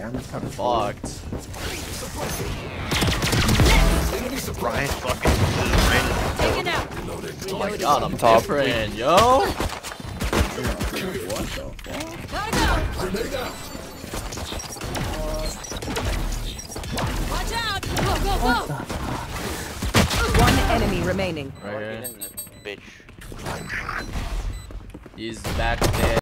I'm kind of fucked. Brian fucking. Taken out. Oh my god, I'm different, yo. What the fuck? Gotta go. Watch out. Go, go, go. One enemy remaining. Right here. Bitch. He's back there.